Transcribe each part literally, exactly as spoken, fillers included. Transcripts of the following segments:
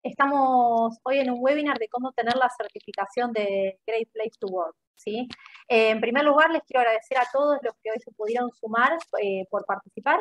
Estamos hoy en un webinar de cómo obtener la certificación de Great Place to Work, ¿sí? Eh, en primer lugar, les quiero agradecer a todos los que hoy se pudieron sumar eh, por participar.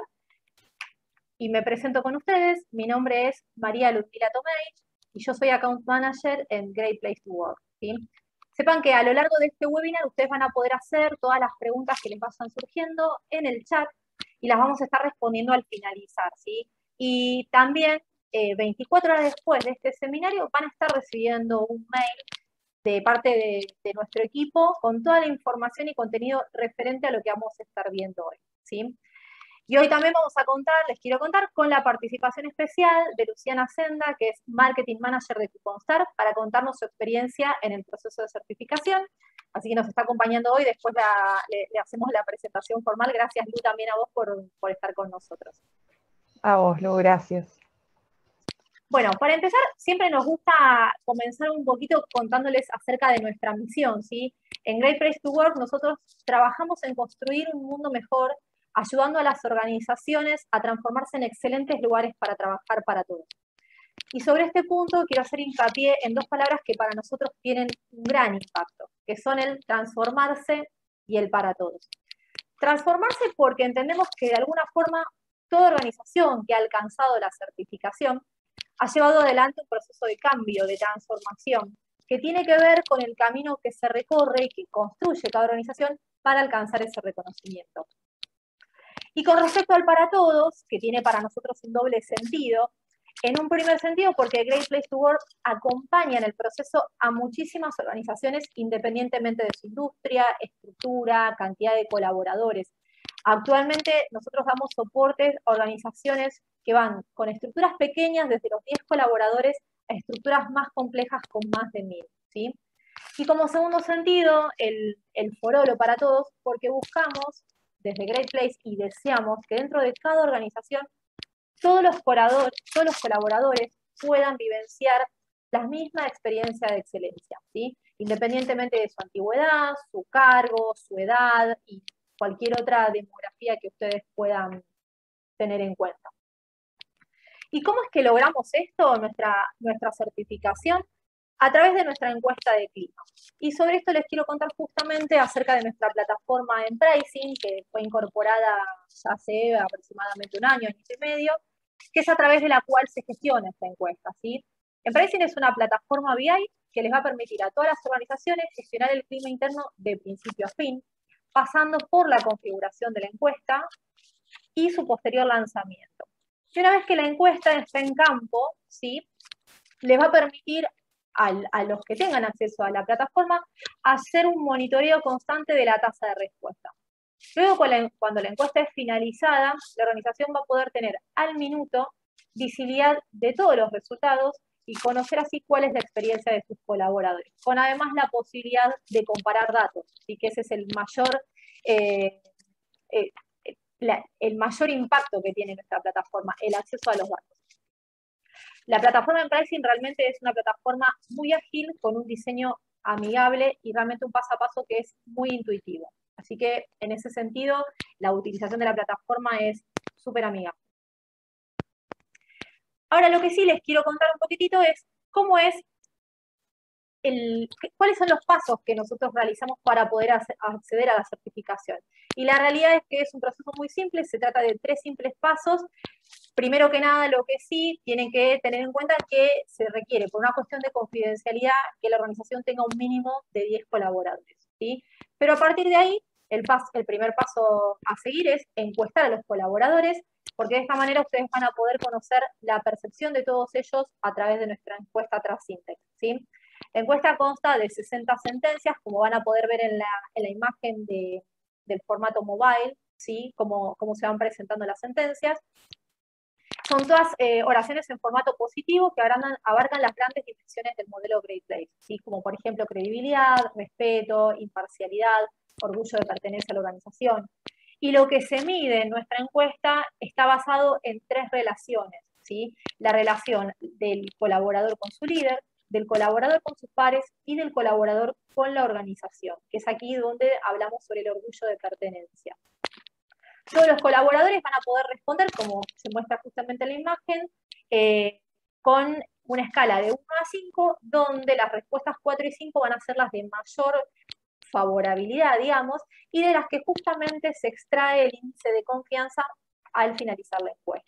Y me presento con ustedes. Mi nombre es María Ludmila Tomei y yo soy Account Manager en Great Place to Work, ¿sí? Sepan que a lo largo de este webinar ustedes van a poder hacer todas las preguntas que les vayan surgiendo en el chat y las vamos a estar respondiendo al finalizar, ¿sí? Y también, eh, veinticuatro horas después de este seminario, van a estar recibiendo un mail de parte de, de nuestro equipo con toda la información y contenido referente a lo que vamos a estar viendo hoy, ¿sí? Y hoy también vamos a contar, les quiero contar, con la participación especial de Luciana Senda, que es Marketing Manager de Couponstar, para contarnos su experiencia en el proceso de certificación. Así que nos está acompañando hoy, después la, le, le hacemos la presentación formal. Gracias, Lu, también a vos por, por estar con nosotros. A vos, Lu, gracias. Bueno, para empezar, siempre nos gusta comenzar un poquito contándoles acerca de nuestra misión, ¿sí? En Great Place to Work nosotros trabajamos en construir un mundo mejor, ayudando a las organizaciones a transformarse en excelentes lugares para trabajar para todos. Y sobre este punto quiero hacer hincapié en dos palabras que para nosotros tienen un gran impacto, que son el transformarse y el para todos. Transformarse porque entendemos que de alguna forma toda organización que ha alcanzado la certificación ha llevado adelante un proceso de cambio, de transformación, que tiene que ver con el camino que se recorre y que construye cada organización para alcanzar ese reconocimiento. Y con respecto al para todos, que tiene para nosotros un doble sentido, en un primer sentido porque Great Place to Work acompaña en el proceso a muchísimas organizaciones independientemente de su industria, estructura, cantidad de colaboradores. Actualmente nosotros damos soportes a organizaciones que van con estructuras pequeñas desde los diez colaboradores a estructuras más complejas con más de mil, ¿sí? Y como segundo sentido, el, el forolo para todos, porque buscamos desde Great Place y deseamos que dentro de cada organización todos los colaboradores, todos los colaboradores puedan vivenciar la misma experiencia de excelencia, ¿sí? Independientemente de su antigüedad, su cargo, su edad y cualquier otra demografía que ustedes puedan tener en cuenta. ¿Y cómo es que logramos esto, nuestra, nuestra certificación? A través de nuestra encuesta de clima. Y sobre esto les quiero contar justamente acerca de nuestra plataforma en Pricing, que fue incorporada ya hace aproximadamente un año, año y medio, que es a través de la cual se gestiona esta encuesta, ¿sí? En Pricing es una plataforma B I que les va a permitir a todas las organizaciones gestionar el clima interno de principio a fin, pasando por la configuración de la encuesta y su posterior lanzamiento. Y una vez que la encuesta está en campo, ¿sí?, les va a permitir Al, a los que tengan acceso a la plataforma, hacer un monitoreo constante de la tasa de respuesta. Luego, cuando la encuesta es finalizada, la organización va a poder tener al minuto visibilidad de todos los resultados y conocer así cuál es la experiencia de sus colaboradores, con además la posibilidad de comparar datos, y que ese es el mayor, eh, eh, la, el mayor impacto que tiene nuestra plataforma, el acceso a los datos. La plataforma en Pricing realmente es una plataforma muy ágil, con un diseño amigable y realmente un paso a paso que es muy intuitivo. Así que, en ese sentido, la utilización de la plataforma es súper amigable. Ahora, lo que sí les quiero contar un poquitito es cómo es el, cuáles son los pasos que nosotros realizamos para poder acceder a la certificación. Y la realidad es que es un proceso muy simple, se trata de tres simples pasos. Primero que nada, lo que sí tienen que tener en cuenta que se requiere, por una cuestión de confidencialidad, que la organización tenga un mínimo de diez colaboradores, ¿sí? Pero a partir de ahí, el, paso, el primer paso a seguir es encuestar a los colaboradores, porque de esta manera ustedes van a poder conocer la percepción de todos ellos a través de nuestra encuesta Trasyntex, ¿sí? La encuesta consta de sesenta sentencias, como van a poder ver en la, en la imagen de, del formato mobile, ¿sí?, cómo, cómo se van presentando las sentencias. Son todas eh, oraciones en formato positivo que abarcan, abarcan las grandes dimensiones del modelo Great Place, ¿sí?, como por ejemplo credibilidad, respeto, imparcialidad, orgullo de pertenencia a la organización. Y lo que se mide en nuestra encuesta está basado en tres relaciones, ¿sí? La relación del colaborador con su líder, del colaborador con sus pares y del colaborador con la organización, que es aquí donde hablamos sobre el orgullo de pertenencia. Todos los colaboradores van a poder responder, como se muestra justamente en la imagen, eh, con una escala de uno a cinco, donde las respuestas cuatro y cinco van a ser las de mayor favorabilidad, digamos, y de las que justamente se extrae el índice de confianza al finalizar la encuesta.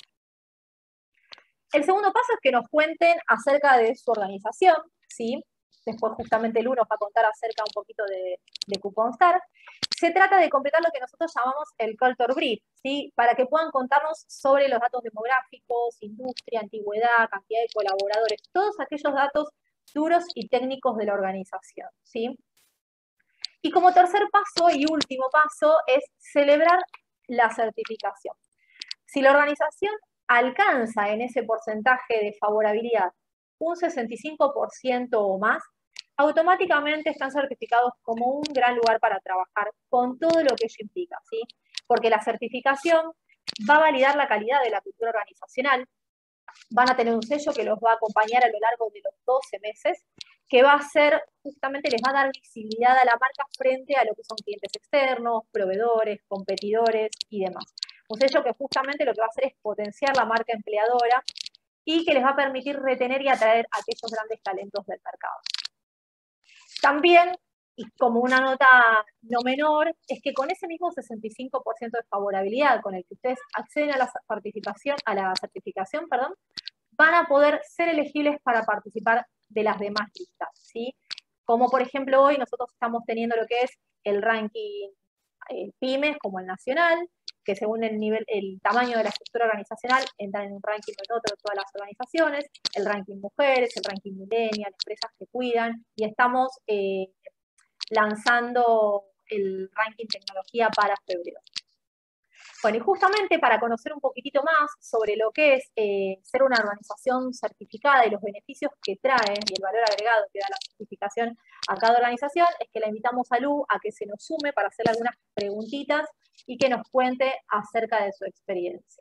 El segundo paso es que nos cuenten acerca de su organización, ¿sí? Después justamente Lu nos va a contar acerca un poquito de, de Couponstar. Se trata de completar lo que nosotros llamamos el Culture Brief, ¿sí? Para que puedan contarnos sobre los datos demográficos, industria, antigüedad, cantidad de colaboradores, todos aquellos datos duros y técnicos de la organización, ¿sí? Y como tercer paso y último paso es celebrar la certificación. Si la organización alcanza en ese porcentaje de favorabilidad un sesenta y cinco por ciento o más, automáticamente están certificados como un gran lugar para trabajar, con todo lo que ello implica, ¿sí? Porque la certificación va a validar la calidad de la cultura organizacional, van a tener un sello que los va a acompañar a lo largo de los doce meses, que va a ser, justamente les va a dar visibilidad a la marca frente a lo que son clientes externos, proveedores, competidores y demás. Un sello que justamente lo que va a hacer es potenciar la marca empleadora y que les va a permitir retener y atraer a aquellos grandes talentos del mercado. También, y como una nota no menor, es que con ese mismo sesenta y cinco por ciento de favorabilidad con el que ustedes acceden a la certificación, a la certificación, perdón, van a poder ser elegibles para participar de las demás listas, ¿sí? Como por ejemplo hoy nosotros estamos teniendo lo que es el ranking eh, pymes como el nacional, que según el nivel, el tamaño de la estructura organizacional entran en un ranking o en otro de todas las organizaciones, el ranking mujeres, el ranking millennial, empresas que cuidan, y estamos eh, lanzando el ranking tecnología para febrero. Bueno, y justamente para conocer un poquitito más sobre lo que es eh, ser una organización certificada y los beneficios que trae y el valor agregado que da la certificación a cada organización, es que la invitamos a Lu a que se nos sume para hacerle algunas preguntitas y que nos cuente acerca de su experiencia.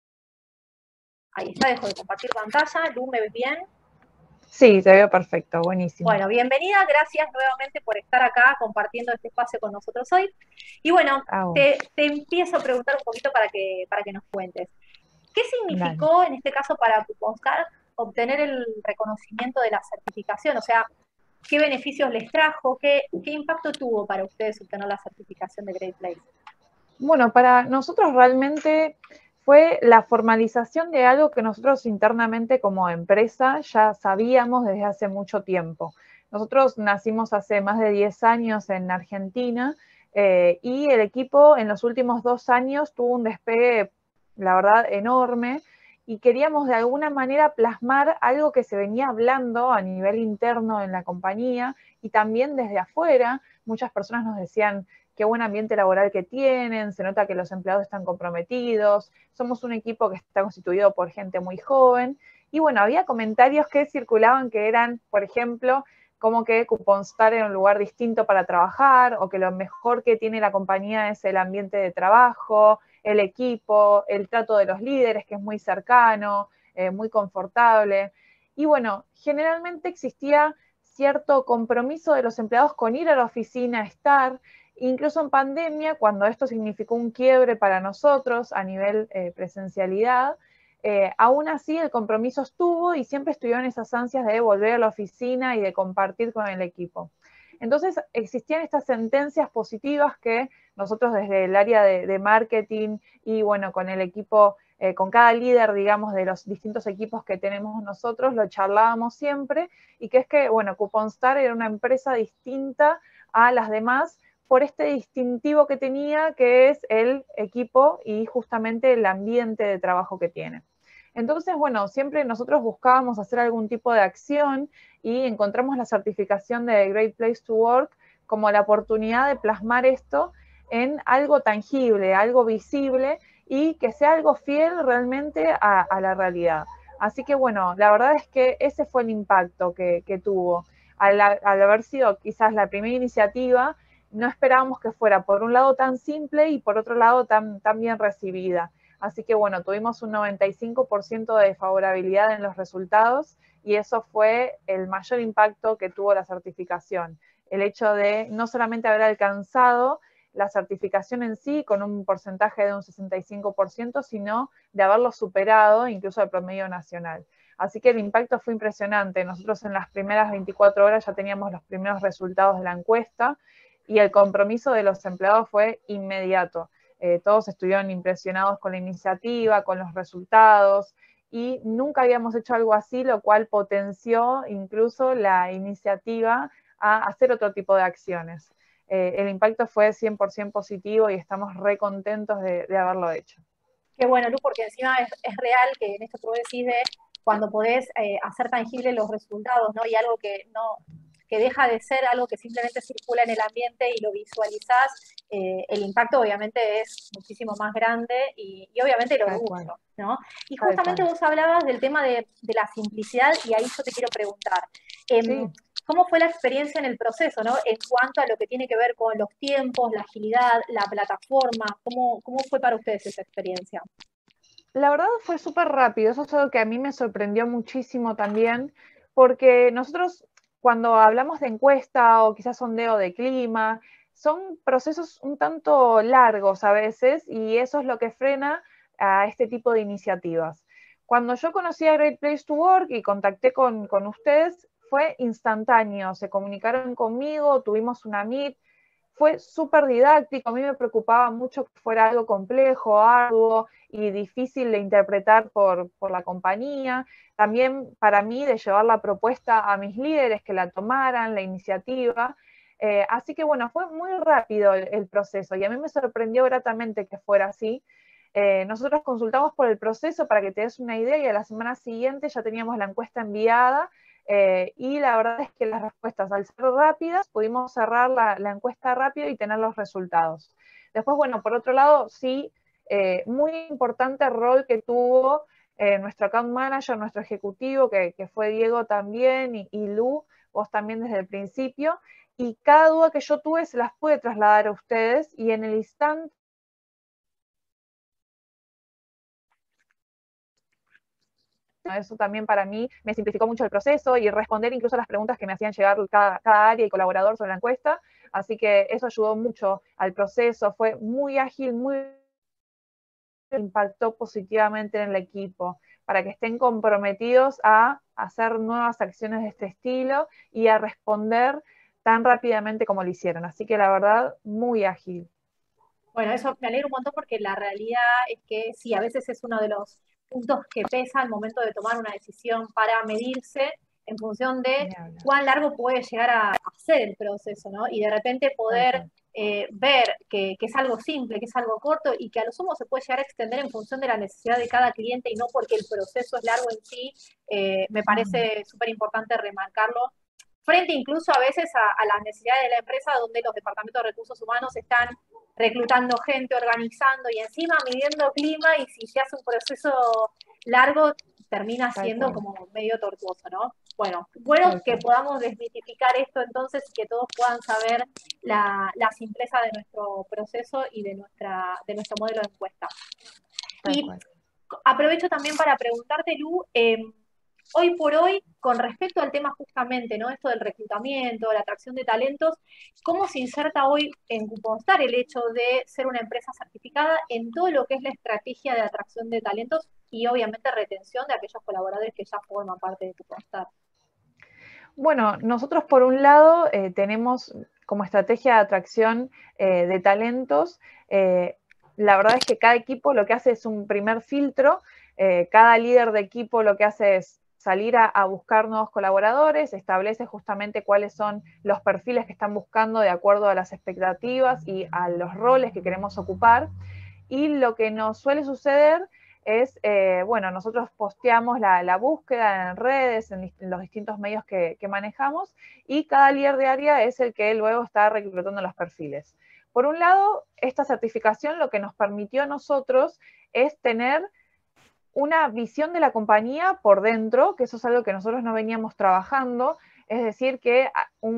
Ahí está, dejo de compartir pantalla. Lu, ¿me ves bien? Sí, te veo perfecto, buenísimo. Bueno, bienvenida, gracias nuevamente por estar acá compartiendo este espacio con nosotros hoy. Y bueno, te, te empiezo a preguntar un poquito para que, para que nos cuentes. ¿Qué significó Dale. en este caso para Couponstar obtener el reconocimiento de la certificación? O sea, ¿qué beneficios les trajo? ¿Qué, qué impacto tuvo para ustedes obtener la certificación de Great Place? Bueno, para nosotros realmente fue la formalización de algo que nosotros internamente como empresa ya sabíamos desde hace mucho tiempo. Nosotros nacimos hace más de diez años en Argentina eh, y el equipo en los últimos dos años tuvo un despegue, la verdad, enorme, y queríamos de alguna manera plasmar algo que se venía hablando a nivel interno en la compañía y también desde afuera. Muchas personas nos decían qué buen ambiente laboral que tienen, se nota que los empleados están comprometidos, somos un equipo que está constituido por gente muy joven. Y bueno, había comentarios que circulaban que eran, por ejemplo, como que Couponstar era un lugar distinto para trabajar, o que lo mejor que tiene la compañía es el ambiente de trabajo, el equipo, el trato de los líderes, que es muy cercano, eh, muy confortable. Y bueno, generalmente existía cierto compromiso de los empleados con ir a la oficina, estar. Incluso en pandemia, cuando esto significó un quiebre para nosotros a nivel eh, presencialidad, eh, aún así el compromiso estuvo y siempre estuvieron esas ansias de volver a la oficina y de compartir con el equipo. Entonces existían estas sentencias positivas que nosotros desde el área de, de marketing y bueno, con el equipo, eh, con cada líder, digamos, de los distintos equipos que tenemos nosotros, lo charlábamos siempre, y que es que, bueno, Couponstar era una empresa distinta a las demás, por este distintivo que tenía, que es el equipo y justamente el ambiente de trabajo que tiene. Entonces, bueno, siempre nosotros buscábamos hacer algún tipo de acción y encontramos la certificación de Great Place to Work como la oportunidad de plasmar esto en algo tangible, algo visible y que sea algo fiel realmente a, a la realidad. Así que, bueno, la verdad es que ese fue el impacto que, que tuvo. Al, al haber sido quizás la primera iniciativa, no esperábamos que fuera por un lado tan simple y por otro lado tan, tan bien recibida. Así que bueno, tuvimos un noventa y cinco por ciento de favorabilidad en los resultados y eso fue el mayor impacto que tuvo la certificación. El hecho de no solamente haber alcanzado la certificación en sí con un porcentaje de un sesenta y cinco por ciento, sino de haberlo superado incluso el promedio nacional. Así que el impacto fue impresionante. Nosotros en las primeras veinticuatro horas ya teníamos los primeros resultados de la encuesta y el compromiso de los empleados fue inmediato. Eh, todos estuvieron impresionados con la iniciativa, con los resultados, y nunca habíamos hecho algo así, lo cual potenció incluso la iniciativa a hacer otro tipo de acciones. Eh, el impacto fue cien por ciento positivo y estamos re contentos de, de haberlo hecho. Qué bueno, Lu, porque encima es, es real que en esto que vos decís de cuando podés eh, hacer tangibles los resultados, ¿no? Y algo que no, que deja de ser algo que simplemente circula en el ambiente y lo visualizás, eh, el impacto obviamente es muchísimo más grande y, y obviamente el orgullo, ¿no? Y justamente vos hablabas del tema de, de la simplicidad y ahí yo te quiero preguntar. Eh, sí. ¿Cómo fue la experiencia en el proceso, ¿no? En cuanto a lo que tiene que ver con los tiempos, la agilidad, la plataforma? ¿Cómo, cómo fue para ustedes esa experiencia? La verdad fue súper rápido. Eso es algo que a mí me sorprendió muchísimo también, porque nosotros cuando hablamos de encuesta o quizás sondeo de clima, son procesos un tanto largos a veces y eso es lo que frena a este tipo de iniciativas. Cuando yo conocí a Great Place to Work y contacté con, con ustedes, fue instantáneo, se comunicaron conmigo, tuvimos una meet, fue súper didáctico, a mí me preocupaba mucho que fuera algo complejo, arduo y difícil de interpretar por, por la compañía, también para mí de llevar la propuesta a mis líderes que la tomaran, la iniciativa, eh, así que bueno, fue muy rápido el, el proceso y a mí me sorprendió gratamente que fuera así. Eh, nosotros consultamos por el proceso para que te des una idea y a la semana siguiente ya teníamos la encuesta enviada. Eh, y la verdad es que las respuestas, al ser rápidas, pudimos cerrar la, la encuesta rápido y tener los resultados. Después, bueno, por otro lado, sí, eh, muy importante el rol que tuvo eh, nuestro account manager, nuestro ejecutivo, que, que fue Diego también, y, y Lu, vos también desde el principio, y cada duda que yo tuve se las pude trasladar a ustedes, y en el instante eso también para mí me simplificó mucho el proceso y responder incluso las preguntas que me hacían llegar cada, cada área y colaborador sobre la encuesta. Así que eso ayudó mucho al proceso, fue muy ágil, muy impactó positivamente en el equipo para que estén comprometidos a hacer nuevas acciones de este estilo y a responder tan rápidamente como lo hicieron. Así que la verdad, muy ágil. Bueno, eso me alegra un montón porque la realidad es que sí, a veces es uno de los puntos que pesa al momento de tomar una decisión para medirse en función de cuán largo puede llegar a, a ser el proceso, ¿no? Y de repente poder eh, ver que, que es algo simple, que es algo corto y que a lo sumo se puede llegar a extender en función de la necesidad de cada cliente y no porque el proceso es largo en sí, eh, me parece súper importante remarcarlo. Frente incluso a veces a, a las necesidades de la empresa donde los departamentos de recursos humanos están reclutando gente, organizando y encima midiendo clima y si se hace un proceso largo termina siendo como medio tortuoso, ¿no? Bueno, bueno que podamos desmitificar esto entonces y que todos puedan saber la, la simpleza de nuestro proceso y de, nuestra, de nuestro modelo de encuesta. Y aprovecho también para preguntarte, Lu, eh, hoy por hoy, con respecto al tema justamente, ¿no? Esto del reclutamiento, la atracción de talentos, ¿cómo se inserta hoy en Cuponstar el hecho de ser una empresa certificada en todo lo que es la estrategia de atracción de talentos y obviamente retención de aquellos colaboradores que ya forman parte de Cuponstar? Bueno, nosotros por un lado eh, tenemos como estrategia de atracción eh, de talentos, eh, la verdad es que cada equipo lo que hace es un primer filtro, eh, cada líder de equipo lo que hace es salir a, a buscar nuevos colaboradores, establece justamente cuáles son los perfiles que están buscando de acuerdo a las expectativas y a los roles que queremos ocupar. Y lo que nos suele suceder es, eh, bueno, nosotros posteamos la, la búsqueda en redes, en, en los distintos medios que, que manejamos, y cada líder de área es el que luego está reclutando los perfiles. Por un lado, esta certificación lo que nos permitió a nosotros es tener una visión de la compañía por dentro, que eso es algo que nosotros no veníamos trabajando, es decir, que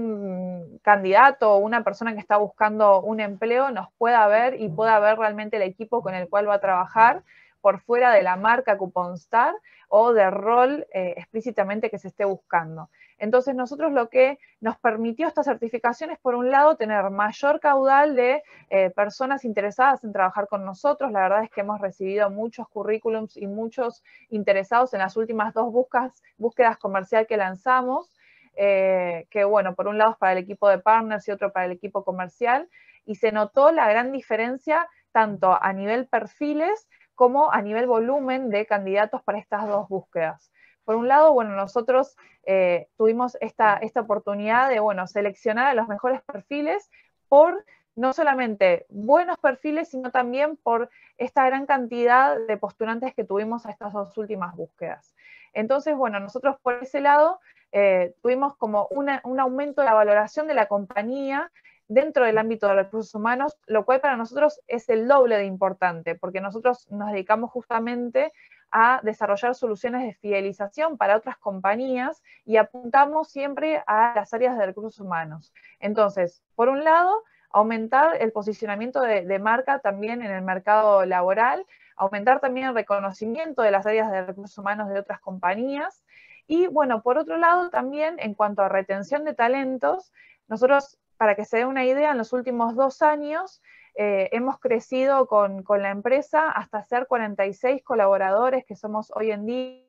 un candidato o una persona que está buscando un empleo nos pueda ver y pueda ver realmente el equipo con el cual va a trabajar, por fuera de la marca CuponStar o del rol eh, explícitamente que se esté buscando. Entonces nosotros lo que nos permitió esta certificación es, por un lado, tener mayor caudal de eh, personas interesadas en trabajar con nosotros. La verdad es que hemos recibido muchos currículums y muchos interesados en las últimas dos búsquedas, búsquedas comercial que lanzamos, eh, que bueno, por un lado es para el equipo de partners y otro para el equipo comercial, y se notó la gran diferencia tanto a nivel perfiles como a nivel volumen de candidatos para estas dos búsquedas. Por un lado, bueno, nosotros eh, tuvimos esta, esta oportunidad de, bueno, seleccionar a los mejores perfiles por no solamente buenos perfiles, sino también por esta gran cantidad de postulantes que tuvimos a estas dos últimas búsquedas. Entonces, bueno, nosotros por ese lado eh, tuvimos como una, un aumento de la valoración de la compañía dentro del ámbito de recursos humanos, lo cual para nosotros es el doble de importante, porque nosotros nos dedicamos justamente a desarrollar soluciones de fidelización para otras compañías y apuntamos siempre a las áreas de recursos humanos. Entonces, por un lado, aumentar el posicionamiento de, de marca también en el mercado laboral, aumentar también el reconocimiento de las áreas de recursos humanos de otras compañías. Y bueno, por otro lado, también en cuanto a retención de talentos, nosotros, para que se dé una idea, en los últimos dos años eh, hemos crecido con, con la empresa hasta ser cuarenta y seis colaboradores que somos hoy en día.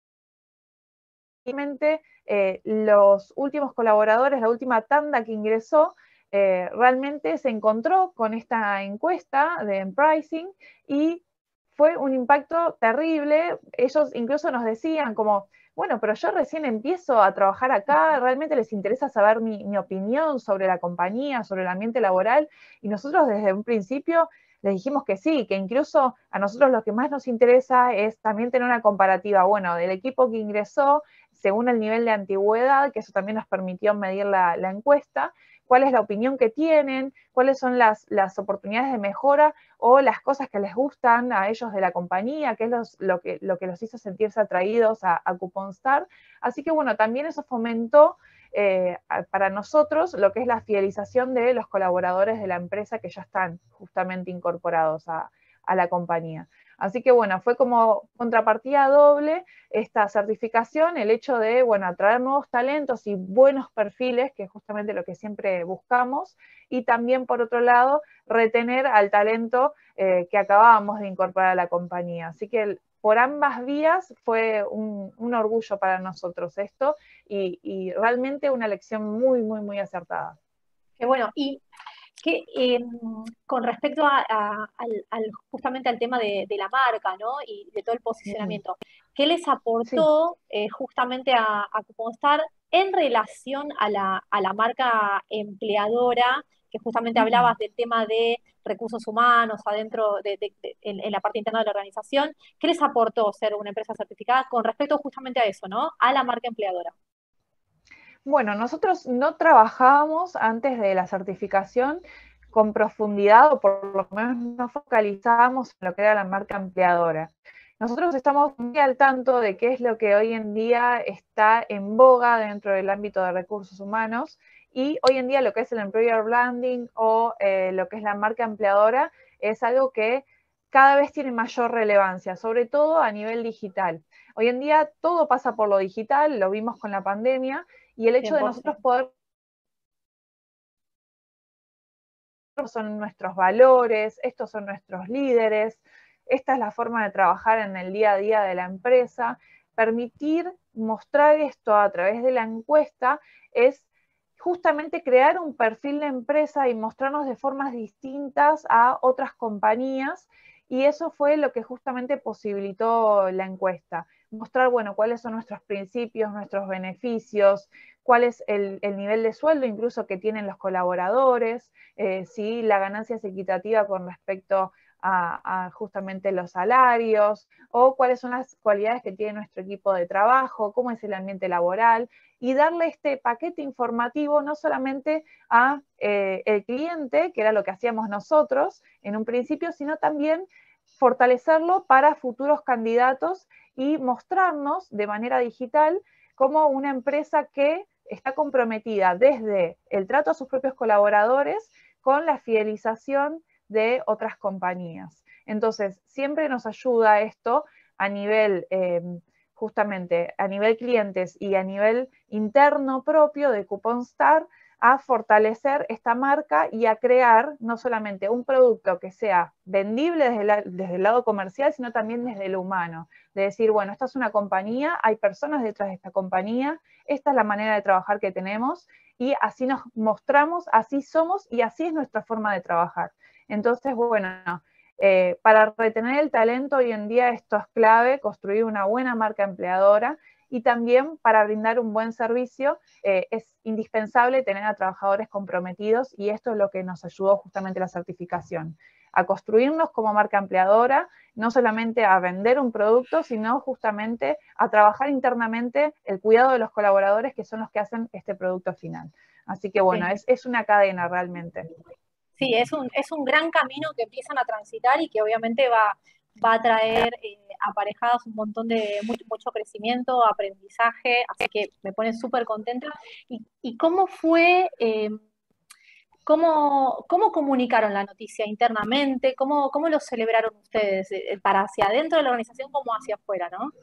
Eh, los últimos colaboradores, la última tanda que ingresó, eh, realmente se encontró con esta encuesta de pricing y fue un impacto terrible. Ellos incluso nos decían como, bueno, pero yo recién empiezo a trabajar acá, realmente les interesa saber mi, mi opinión sobre la compañía, sobre el ambiente laboral, y nosotros desde un principio les dijimos que sí, que incluso a nosotros lo que más nos interesa es también tener una comparativa, bueno, del equipo que ingresó, según el nivel de antigüedad, que eso también nos permitió medir la, la encuesta, cuál es la opinión que tienen, cuáles son las, las oportunidades de mejora o las cosas que les gustan a ellos de la compañía, qué es los, lo, que, lo que los hizo sentirse atraídos a, a CuponStar. Así que bueno, también eso fomentó eh, para nosotros lo que es la fidelización de los colaboradores de la empresa que ya están justamente incorporados a, a la compañía. Así que bueno, fue como contrapartida doble esta certificación, el hecho de, bueno, atraer nuevos talentos y buenos perfiles, que es justamente lo que siempre buscamos, y también, por otro lado, retener al talento eh, que acabábamos de incorporar a la compañía. Así que por ambas vías fue un, un orgullo para nosotros esto, y, y realmente una lección muy, muy, muy acertada. Qué bueno. Y que eh, con respecto a, a- al, al- justamente al tema de, de la marca, ¿no? Y de todo el Mm, posicionamiento, ¿qué les sí. aportó eh, justamente a, a Couponstar en relación a la, a la marca empleadora, que justamente Mm. hablabas del tema de recursos humanos adentro de, de- de- en, en la parte interna de la organización? ¿Qué les aportó ser una empresa certificada con respecto justamente a eso, ¿no? A la marca empleadora. Bueno, nosotros no trabajábamos antes de la certificación con profundidad, o por lo menos no focalizábamos en lo que era la marca empleadora. Nosotros estamos muy al tanto de qué es lo que hoy en día está en boga dentro del ámbito de recursos humanos, y hoy en día lo que es el employer branding o eh, lo que es la marca empleadora es algo que cada vez tiene mayor relevancia, sobre todo a nivel digital. Hoy en día todo pasa por lo digital, lo vimos con la pandemia, y el hecho de nosotros cien por ciento. poder, son nuestros valores, estos son nuestros líderes, esta es la forma de trabajar en el día a día de la empresa, permitir mostrar esto a través de la encuesta es justamente crear un perfil de empresa y mostrarnos de formas distintas a otras compañías, y eso fue lo que justamente posibilitó la encuesta. Mostrar, bueno, cuáles son nuestros principios, nuestros beneficios, cuál es el, el nivel de sueldo incluso que tienen los colaboradores, eh, si la ganancia es equitativa con respecto a, a justamente los salarios, o cuáles son las cualidades que tiene nuestro equipo de trabajo, cómo es el ambiente laboral, y darle este paquete informativo no solamente a eh, el cliente, que era lo que hacíamos nosotros en un principio, sino también fortalecerlo para futuros candidatos y mostrarnos de manera digital como una empresa que está comprometida desde el trato a sus propios colaboradores con la fidelización de otras compañías. Entonces, siempre nos ayuda esto a nivel, eh, justamente, a nivel clientes y a nivel interno propio de CouponStar, a fortalecer esta marca y a crear no solamente un producto que sea vendible desde, la, desde el lado comercial, sino también desde lo humano. De decir, bueno, esta es una compañía, hay personas detrás de esta compañía, esta es la manera de trabajar que tenemos, y así nos mostramos, así somos y así es nuestra forma de trabajar. Entonces, bueno, eh, para retener el talento hoy en día esto es clave, construir una buena marca empleadora, y también para brindar un buen servicio eh, es indispensable tener a trabajadores comprometidos, y esto es lo que nos ayudó justamente la certificación, a construirnos como marca empleadora, no solamente a vender un producto, sino justamente a trabajar internamente el cuidado de los colaboradores, que son los que hacen este producto final. Así que bueno, Sí. es, es una cadena realmente. Sí, es un, es un gran camino que empiezan a transitar y que obviamente va, va a traer eh, aparejados un montón de mucho, mucho crecimiento, aprendizaje, así que me pone súper contenta. ¿Y, y cómo fue, eh, cómo, cómo comunicaron la noticia internamente? ¿Cómo, cómo lo celebraron ustedes? Eh, ¿Para hacia adentro de la organización como hacia afuera, no?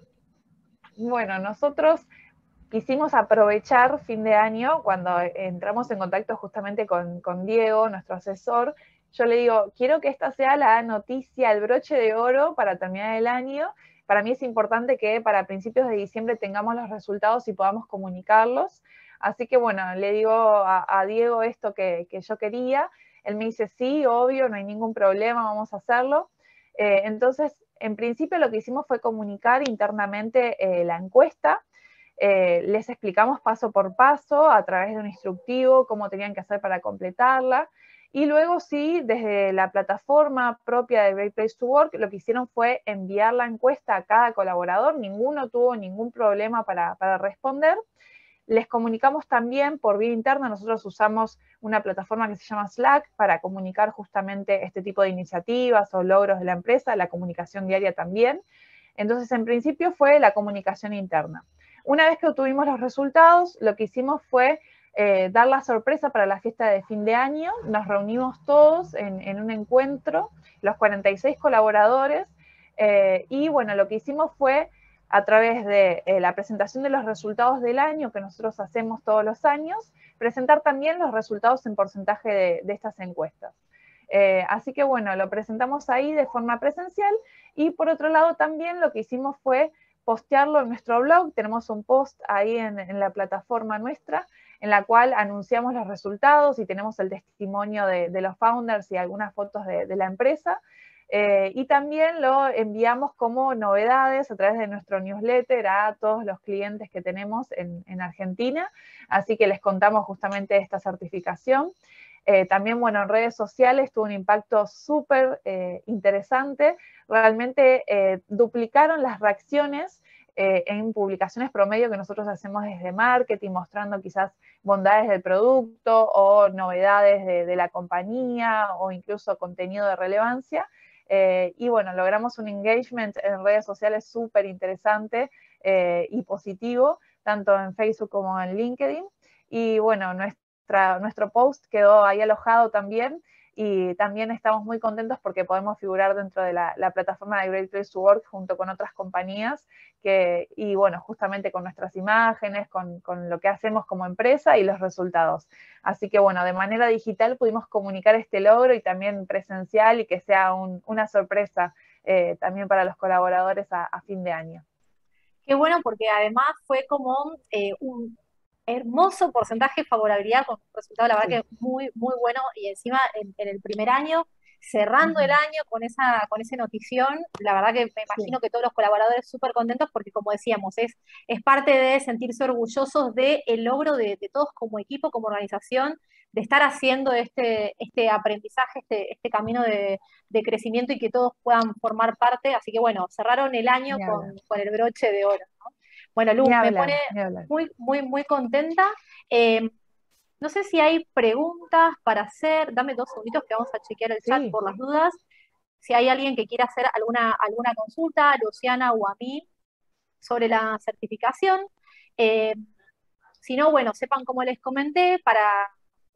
Bueno, nosotros quisimos aprovechar fin de año, cuando entramos en contacto justamente con, con Diego, nuestro asesor. Yo le digo, quiero que esta sea la noticia, el broche de oro para terminar el año. Para mí es importante que para principios de diciembre tengamos los resultados y podamos comunicarlos. Así que bueno, le digo a, a Diego esto que, que yo quería. Él me dice, sí, obvio, no hay ningún problema, vamos a hacerlo. Eh, entonces, en principio lo que hicimos fue comunicar internamente eh, la encuesta. Eh, les explicamos paso por paso a través de un instructivo cómo tenían que hacer para completarla, y luego sí, desde la plataforma propia de Great Place to Work, lo que hicieron fue enviar la encuesta a cada colaborador, ninguno tuvo ningún problema para, para responder. Les comunicamos también por vía interna, nosotros usamos una plataforma que se llama Slack para comunicar justamente este tipo de iniciativas o logros de la empresa, la comunicación diaria también. Entonces, en principio fue la comunicación interna. Una vez que obtuvimos los resultados, lo que hicimos fue eh, dar la sorpresa para la fiesta de fin de año. Nos reunimos todos en, en un encuentro, los cuarenta y seis colaboradores, eh, y bueno, lo que hicimos fue, a través de eh, la presentación de los resultados del año que nosotros hacemos todos los años, presentar también los resultados en porcentaje de, de estas encuestas. Eh, así que bueno, lo presentamos ahí de forma presencial, y por otro lado también lo que hicimos fue postearlo en nuestro blog. Tenemos un post ahí en, en la plataforma nuestra, en la cual anunciamos los resultados y tenemos el testimonio de, de los founders y algunas fotos de, de la empresa. Eh, y también lo enviamos como novedades a través de nuestro newsletter a todos los clientes que tenemos en, en Argentina. Así que les contamos justamente esta certificación. Eh, también, bueno, en redes sociales tuvo un impacto súper eh, interesante. Realmente eh, duplicaron las reacciones eh, en publicaciones promedio que nosotros hacemos desde marketing, mostrando quizás bondades del producto o novedades de, de la compañía, o incluso contenido de relevancia. Eh, y bueno, logramos un engagement en redes sociales súper interesante eh, y positivo, tanto en Facebook como en LinkedIn. Y bueno, nuestra, nuestro post quedó ahí alojado también, y también estamos muy contentos porque podemos figurar dentro de la, la plataforma de Great Place to Work junto con otras compañías, que, y bueno, justamente con nuestras imágenes, con, con lo que hacemos como empresa y los resultados. Así que bueno, de manera digital pudimos comunicar este logro, y también presencial, y que sea un, una sorpresa eh, también para los colaboradores a, a fin de año. Qué bueno porque además fue como eh, un hermoso porcentaje de favorabilidad con un resultado, la verdad Sí. que muy, muy bueno, y encima en, en el primer año, cerrando el Uh-huh. año con esa, con esa notición, la verdad que me Sí. imagino que todos los colaboradores súper contentos porque, como decíamos, es, es parte de sentirse orgullosos del logro de, de todos como equipo, como organización, de estar haciendo este, este aprendizaje, este, este camino de, de crecimiento, y que todos puedan formar parte. Así que bueno, cerraron el año Ni hablar, con, con el broche de oro, ¿no? Bueno, ni Lu, me pone hablar, ni hablar. muy, muy, muy contenta. Eh, no sé si hay preguntas para hacer. Dame dos segunditos que vamos a chequear el chat Sí. por las dudas. Si hay alguien que quiera hacer alguna, alguna consulta, a Luciana o a mí, sobre la certificación. Eh, si no, bueno, sepan como les comenté, para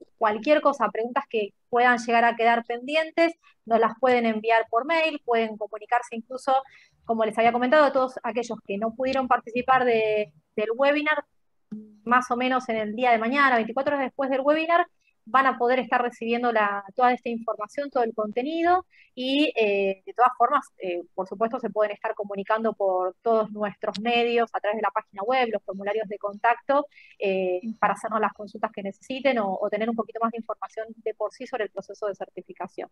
cualquier cosa, preguntas que puedan llegar a quedar pendientes, nos las pueden enviar por mail, pueden comunicarse incluso, como les había comentado, todos aquellos que no pudieron participar de, del webinar, más o menos en el día de mañana, veinticuatro horas después del webinar, van a poder estar recibiendo la, toda esta información, todo el contenido, y eh, de todas formas, eh, por supuesto, se pueden estar comunicando por todos nuestros medios, a través de la página web, los formularios de contacto, eh, para hacernos las consultas que necesiten o, o tener un poquito más de información de por sí sobre el proceso de certificación.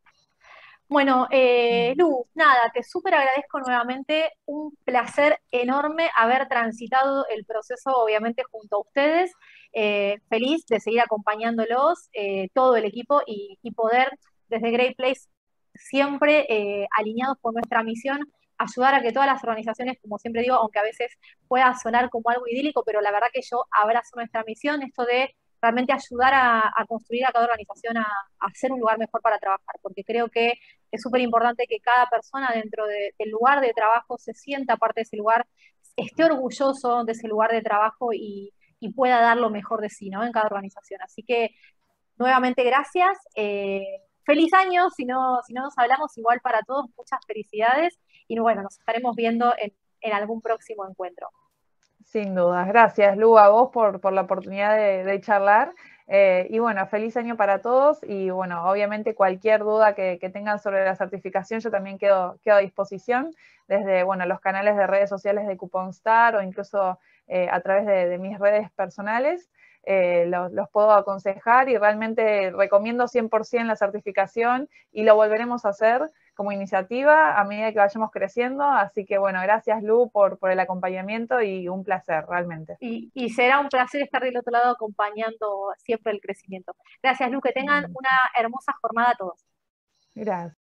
Bueno, eh, Lu, nada, te súper agradezco nuevamente, un placer enorme haber transitado el proceso, obviamente, junto a ustedes. Eh, feliz de seguir acompañándolos, eh, todo el equipo, y, y poder, desde Great Place, siempre eh, alineados con nuestra misión, ayudar a que todas las organizaciones, como siempre digo, aunque a veces pueda sonar como algo idílico, pero la verdad que yo abrazo nuestra misión, esto de realmente ayudar a, a construir a cada organización a, a ser un lugar mejor para trabajar, porque creo que es súper importante que cada persona dentro de, del lugar de trabajo se sienta parte de ese lugar, esté orgulloso de ese lugar de trabajo y, y pueda dar lo mejor de sí, ¿no? En cada organización. Así que, nuevamente, gracias. Eh, feliz año, si no, si no nos hablamos, igual para todos, muchas felicidades. Y bueno, nos estaremos viendo en, en algún próximo encuentro. Sin dudas. Gracias, Lu, a vos por, por la oportunidad de, de charlar. Eh, y bueno, feliz año para todos. Y bueno, obviamente cualquier duda que, que tengan sobre la certificación, yo también quedo, quedo a disposición desde bueno, los canales de redes sociales de Couponstar o incluso eh, a través de, de mis redes personales. Eh, los, los puedo aconsejar y realmente recomiendo cien por ciento la certificación y lo volveremos a hacer como iniciativa a medida que vayamos creciendo. Así que bueno, gracias Lu por, por el acompañamiento y un placer realmente. Y, y será un placer estar del otro lado acompañando siempre el crecimiento. Gracias Lu, que tengan una hermosa jornada a todos. Gracias.